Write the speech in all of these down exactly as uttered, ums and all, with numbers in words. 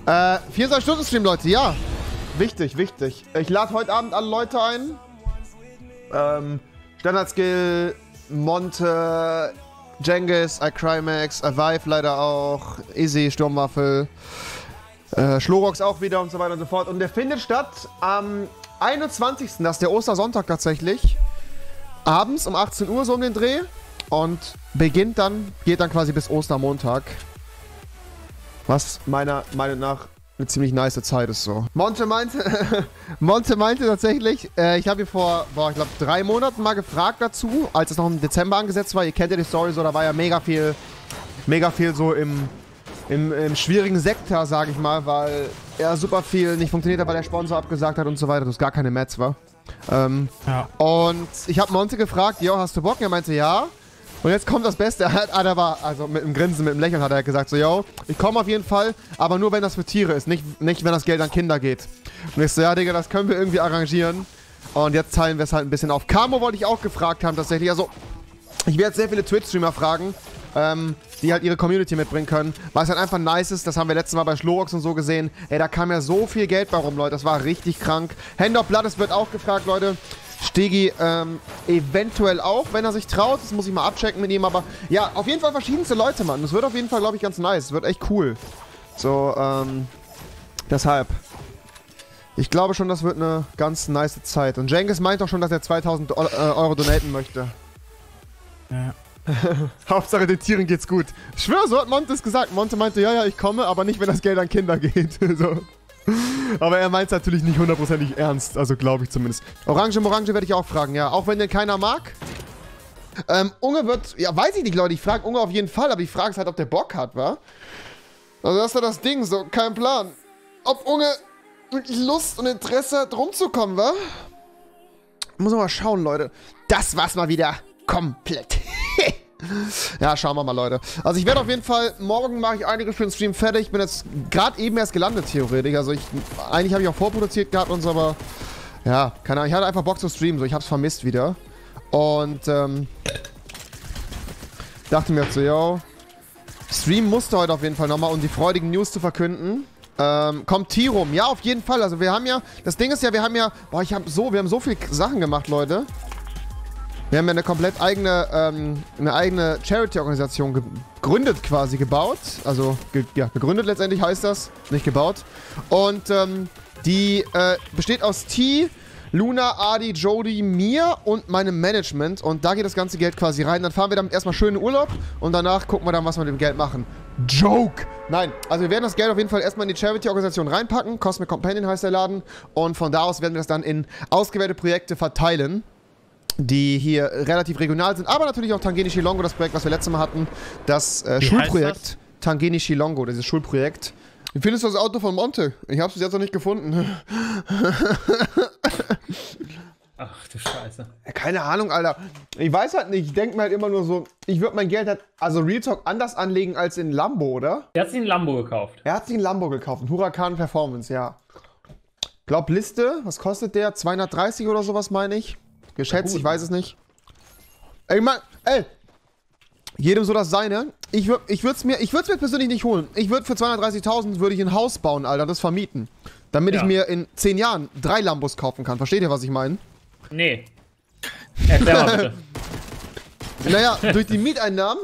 Äh, vierundzwanzig Stunden Stream, Leute, ja. Wichtig, wichtig. Ich lade heute Abend alle Leute ein. Ähm, Standard-Skill, Monte, Jengis, iCrymax, Avive leider auch, Easy, Sturmwaffel, äh, Schlorox auch wieder und so weiter und so fort. Und der findet statt am einundzwanzigsten Das ist der Ostersonntag tatsächlich. Abends um achtzehn Uhr so um den Dreh. Und beginnt dann, geht dann quasi bis Ostermontag. Was meiner Meinung nach eine ziemlich nice Zeit ist so. Monte meinte, Monte meinte tatsächlich, äh, ich habe ihn vor, boah, ich glaube drei Monaten mal gefragt dazu, als es noch im Dezember angesetzt war. Ihr kennt ja die Story so, da war ja mega viel, mega viel so im, im, im schwierigen Sektor, sage ich mal, weil er super viel nicht funktioniert hat, weil der Sponsor abgesagt hat und so weiter, dass gar keine Mats war. Ähm, ja. Und ich habe Monte gefragt, yo, hast du Bock? Er meinte, ja. Und jetzt kommt das Beste, er hat, er war, also mit einem Grinsen, mit einem Lächeln hat er gesagt, so, yo, ich komme auf jeden Fall, aber nur wenn das für Tiere ist, nicht, nicht wenn das Geld an Kinder geht. Und ich so, ja, Digga, das können wir irgendwie arrangieren. Und jetzt teilen wir es halt ein bisschen auf. Camo wollte ich auch gefragt haben, tatsächlich, also, ich werde sehr viele Twitch-Streamer fragen, ähm, die halt ihre Community mitbringen können, weil es halt einfach nice ist, das haben wir letztes Mal bei Schlorox und so gesehen, ey, da kam ja so viel Geld bei rum, Leute, das war richtig krank. Hand of Blood, es wird auch gefragt, Leute. Stegi ähm, eventuell auch, wenn er sich traut. Das muss ich mal abchecken mit ihm. Aber ja, auf jeden Fall verschiedenste Leute, Mann. Das wird auf jeden Fall, glaube ich, ganz nice. Das wird echt cool. So, ähm, deshalb. Ich glaube schon, das wird eine ganz nice Zeit. Und Jengis meint auch schon, dass er zweitausend Euro donaten möchte. Ja. Hauptsache den Tieren geht's gut. Ich schwöre, so hat Monte es gesagt. Monte meinte, ja, ja, ich komme, aber nicht, wenn das Geld an Kinder geht. So. Aber er meint es natürlich nicht hundertprozentig ernst, also glaube ich zumindest. Orange Morange werde ich auch fragen, ja. Auch wenn den keiner mag. Ähm, Unge wird, ja, weiß ich nicht, Leute. Ich frage Unge auf jeden Fall, aber ich frage es halt, ob der Bock hat, wa? Also das ist ja das Ding, so, kein Plan. Ob Unge wirklich Lust und Interesse hat, rumzukommen, wa? Muss man mal schauen, Leute. Das war's mal wieder komplett. Ja, schauen wir mal, Leute. Also ich werde auf jeden Fall, morgen mache ich einiges für den Stream fertig. Ich bin jetzt gerade eben erst gelandet, theoretisch. Also ich, eigentlich habe ich auch vorproduziert gehabt und so, aber ja, keine Ahnung. Ich hatte einfach Bock zu streamen, so. Ich habe es vermisst wieder. Und, ähm, dachte mir so, yo, Stream musste heute auf jeden Fall nochmal, um die freudigen News zu verkünden. Ähm, kommt Tirum. Ja, auf jeden Fall. Also wir haben ja, das Ding ist ja, wir haben ja, boah, ich habe so, wir haben so viele Sachen gemacht, Leute. Wir haben ja eine komplett eigene, ähm, eine eigene Charity-Organisation gegründet quasi, gebaut. Also, ge ja, gegründet letztendlich heißt das, nicht gebaut. Und, ähm, die, äh, besteht aus T, Luna, Adi, Jody, mir und meinem Management. Und da geht das ganze Geld quasi rein. Dann fahren wir damit erstmal schön in Urlaub und danach gucken wir dann, was wir mit dem Geld machen. Joke! Nein, also wir werden das Geld auf jeden Fall erstmal in die Charity-Organisation reinpacken. Cosmic Companion heißt der Laden. Und von da aus werden wir das dann in ausgewählte Projekte verteilen, die hier relativ regional sind, aber natürlich auch Tangeni Shilongo, das Projekt, was wir letztes Mal hatten, das äh, Schulprojekt. Tangeni Shilongo, dieses Schulprojekt. Wie findest du das Auto von Monte? Ich hab's bis jetzt noch nicht gefunden. Ach du Scheiße. Keine Ahnung, Alter. Ich weiß halt nicht, ich denke mir halt immer nur so, ich würde mein Geld halt, also Real Talk, anders anlegen als in Lambo, oder? Er hat sich einen Lambo gekauft. Er hat sich einen Lambo gekauft, einen Huracan Performance, ja. Glaub Liste, was kostet der? zweihundertdreißig oder sowas, meine ich. Geschätzt, ich weiß es nicht. Ey, Mann, ey. Jedem so das Seine. Ich würde ich würd's mir, ich würd's mir persönlich nicht holen. Ich würde für zweihundertdreißigtausend würde ich ein Haus bauen, Alter, das vermieten. Damit ja. ich mir in zehn Jahren drei Lambos kaufen kann. Versteht ihr, was ich meine? Nee. Erklär mal bitte. Naja, durch die Mieteinnahmen.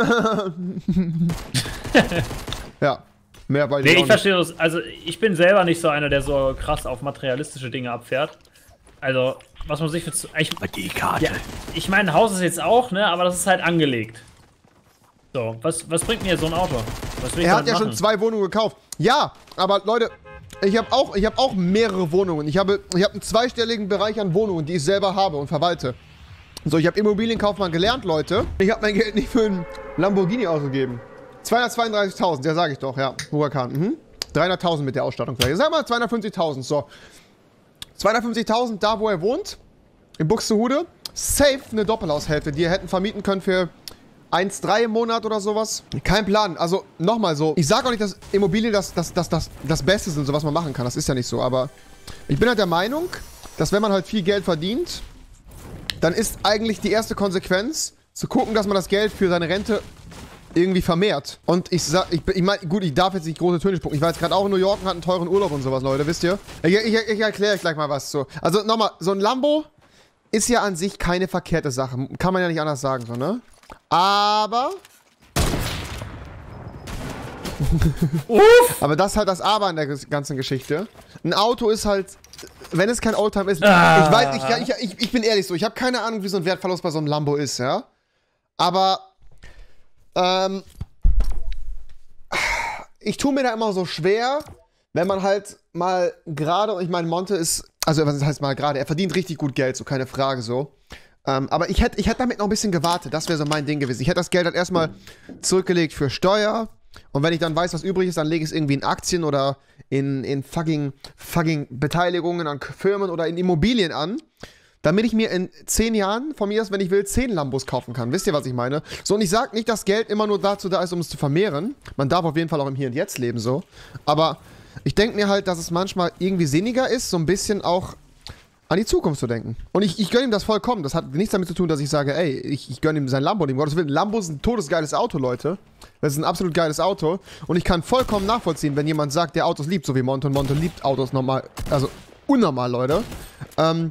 Ja. Mehr weiß nee, ich ich verstehe das. Also, ich bin selber nicht so einer, der so krass auf materialistische Dinge abfährt. Also, was man sich für... Ich, die Karte. Ja, ich meine, ein Haus ist jetzt auch, ne? Aber das ist halt angelegt. So, was, was bringt mir so ein Auto? Was will ich er hat ja machen? schon zwei Wohnungen gekauft. Ja, aber Leute, ich habe auch, ich hab auch mehrere Wohnungen. Ich habe, ich habe einen zweistelligen Bereich an Wohnungen, die ich selber habe und verwalte. So, ich habe Immobilienkaufmann gelernt, Leute. Ich habe mein Geld nicht für einen Lamborghini ausgegeben. zweihundertzweiunddreißigtausend, ja, sage ich doch, ja. Huracan, mhm. dreihunderttausend mit der Ausstattung vielleicht. Sag mal zweihundertfünfzigtausend, so. zweihundertfünfzigtausend da, wo er wohnt, in Buxtehude, safe eine Doppelhaushälfte, die ihr hätten vermieten können für eins Komma drei im Monat oder sowas. Kein Plan, also nochmal so, ich sage auch nicht, dass Immobilien das, das, das, das, das Beste sind, so was man machen kann, das ist ja nicht so, aber ich bin halt der Meinung, dass wenn man halt viel Geld verdient, dann ist eigentlich die erste Konsequenz, zu gucken, dass man das Geld für seine Rente irgendwie vermehrt. Und ich sag, ich, ich meine, gut, ich darf jetzt nicht große Töne spucken. Ich war jetzt gerade auch in New York und hatte einen teuren Urlaub und sowas, Leute, wisst ihr? Ich, ich, ich erkläre euch gleich mal was so. Also nochmal, so ein Lambo ist ja an sich keine verkehrte Sache. Kann man ja nicht anders sagen, so, ne? Aber... Aber das ist halt das Aber an der ganzen Geschichte. Ein Auto ist halt, wenn es kein Oldtimer ist, ah. ich weiß, ich, ich, ich, ich bin ehrlich so, ich habe keine Ahnung, wie so ein Wertverlust bei so einem Lambo ist, ja. Aber, ähm, ich tue mir da immer so schwer, wenn man halt mal gerade, und ich meine, Monte ist, also was heißt mal gerade, er verdient richtig gut Geld, so keine Frage so. Ähm, aber ich hätte ich hätte damit noch ein bisschen gewartet, das wäre so mein Ding gewesen. Ich hätte das Geld halt erstmal zurückgelegt für Steuer. Und wenn ich dann weiß, was übrig ist, dann lege ich es irgendwie in Aktien oder in, in fucking, fucking Beteiligungen an Firmen oder in Immobilien an, damit ich mir in zehn Jahren, von mir aus, wenn ich will, zehn Lambos kaufen kann. Wisst ihr, was ich meine? So, und ich sage nicht, dass Geld immer nur dazu da ist, um es zu vermehren. Man darf auf jeden Fall auch im Hier und Jetzt leben, so. Aber ich denke mir halt, dass es manchmal irgendwie sinniger ist, so ein bisschen auch an die Zukunft zu denken. Und ich, ich gönne ihm das vollkommen. Das hat nichts damit zu tun, dass ich sage, ey, ich, ich gönne ihm sein Lambo. Um Gottes Willen, Lambo ist ein todesgeiles Auto, Leute. Das ist ein absolut geiles Auto. Und ich kann vollkommen nachvollziehen, wenn jemand sagt, der Autos liebt, so wie Monte. Und Monte liebt Autos normal, also unnormal, Leute. Ähm,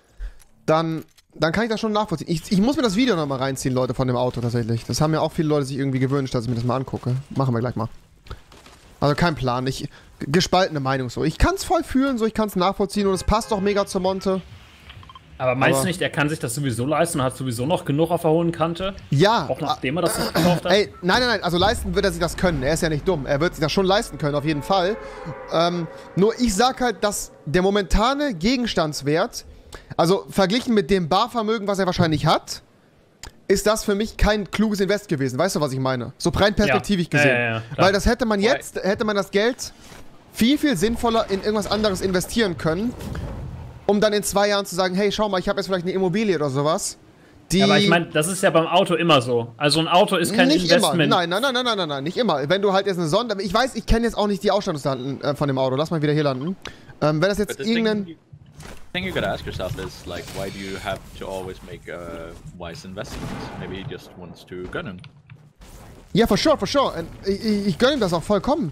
dann, dann kann ich das schon nachvollziehen. Ich, ich muss mir das Video nochmal reinziehen, Leute, von dem Auto tatsächlich. Das haben ja auch viele Leute sich irgendwie gewünscht, dass ich mir das mal angucke. Machen wir gleich mal. Also kein Plan. Ich... Gespaltene Meinung so. Ich kann es voll fühlen, so ich kann es nachvollziehen und es passt doch mega zur Monte. Aber meinst du nicht, er kann sich das sowieso leisten und hat sowieso noch genug auf der hohen Kante? Ja. Auch nachdem er das nicht gekauft hat? Ey, nein, nein, nein, also leisten wird er sich das können. Er ist ja nicht dumm. Er wird sich das schon leisten können, auf jeden Fall. Ähm, nur ich sag halt, dass der momentane Gegenstandswert, also verglichen mit dem Barvermögen, was er wahrscheinlich hat, ist das für mich kein kluges Invest gewesen. Weißt du, was ich meine? So rein perspektivisch ja. gesehen. Ja, ja, ja, weil das hätte man jetzt, hätte man das Geld viel, viel sinnvoller in irgendwas anderes investieren können, um dann in zwei Jahren zu sagen, hey, schau mal, ich habe jetzt vielleicht eine Immobilie oder sowas. Die ja, aber ich meine, das ist ja beim Auto immer so. Also ein Auto ist kein nicht Investment. Immer. Nein, nein, nein, nein, nein, nein, nein, nicht immer. Wenn du halt jetzt eine Sonder... Ich weiß, ich kenne jetzt auch nicht die Ausstattungsdaten äh, von dem Auto. Lass mal wieder hier landen. Ähm, wenn das jetzt irgendein... Thing, thing you gotta ask yourself is, like, why do you have to always make uh, wise investments? Maybe he just wants to gun him. Ja, for sure, for sure. Und ich, ich, ich gönne ihm das auch vollkommen.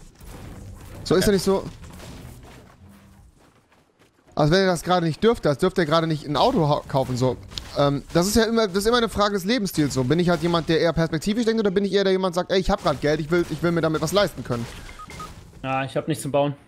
So okay. Ist ja nicht so... Also wenn er das gerade nicht dürfte, als dürfte er gerade nicht ein Auto kaufen, so. Ähm, das ist ja immer, das ist immer eine Frage des Lebensstils, so. Bin ich halt jemand, der eher perspektivisch denkt, oder bin ich eher der jemand, der sagt, ey, ich hab gerade Geld, ich will, ich will mir damit was leisten können. Ja, ich hab nichts zum Bauen.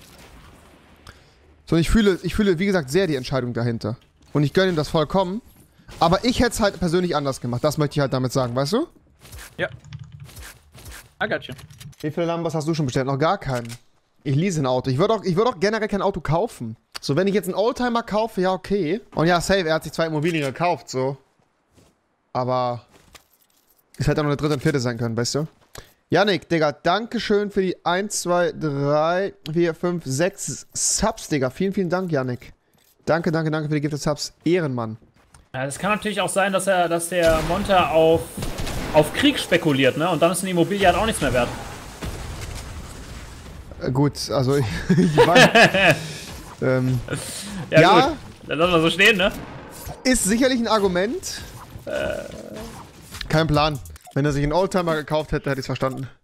So, ich fühle, ich fühle, wie gesagt, sehr die Entscheidung dahinter. Und ich gönne ihm das vollkommen. Aber ich hätte es halt persönlich anders gemacht, das möchte ich halt damit sagen, weißt du? Ja. I got you. Wie viele Lambos hast du schon bestellt? Noch gar keinen. Ich lease ein Auto. Ich würde auch, ich würd auch generell kein Auto kaufen. So, wenn ich jetzt einen Oldtimer kaufe, ja, okay. Und ja, safe, er hat sich zwei Immobilien gekauft, so. Aber es hätte auch noch eine dritte und vierte sein können, weißt du? Yannick, Digga, dankeschön für die eins, zwei, drei, vier, fünf, sechs Subs, Digga. Vielen, vielen Dank, Yannick. Danke, danke, danke für die Gifted Subs. Ehrenmann. Ja, es kann natürlich auch sein, dass er, dass der Monte auf, auf Krieg spekuliert, ne? Und dann ist eine Immobilie halt auch nichts mehr wert. Gut, also ich, ich weiß. ähm, ja, ja, gut. Dann lassen wir so stehen, ne? Ist sicherlich ein Argument. Äh. Kein Plan. Wenn er sich einen Oldtimer gekauft hätte, hätte ich es verstanden.